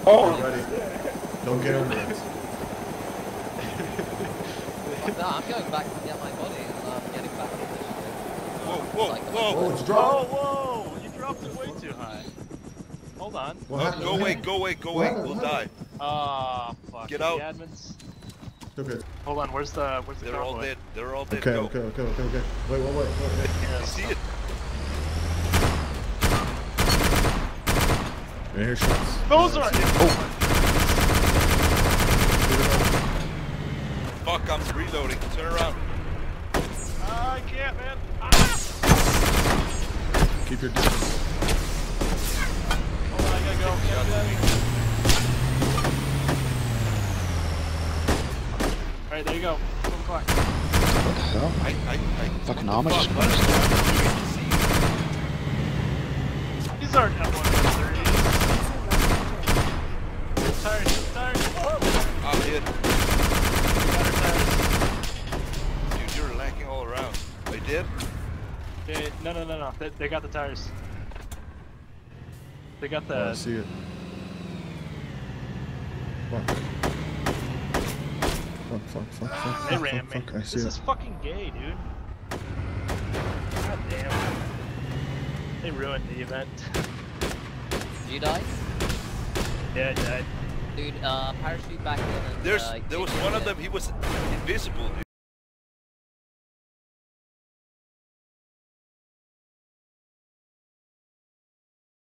Oh! Ready. Don't get under it. No, I'm going back to get my body and I'm getting back in this shit. Whoa, Oh, it's dropped. Whoa! You dropped it way too high. Hold on. Go away, we'll die. Ah, fuck. Get out. The admins. Okay. Hold on, where's the They're all dead. They're all dead. Okay, Go. okay. Wait. You see it? I hear shots. Those are. Fuck, I'm reloading. Turn around. I can't, man. Keep your distance. Hold on, I gotta go. Alright, there you go. 12 o'clock. What the hell? Fucking Amish. These aren't F-130s. Tires. I'm hit. Got our tires. Dude, you're lacking all around. They did? Okay, no. They got the tires. They got the... Oh, I see it. Fuck. They ran me. I see This it. is fucking gay, dude. God damn. They ruined the event. Did you die? Yeah, I died. Dude, parachute back in and, There was one of them, he was invisible, dude.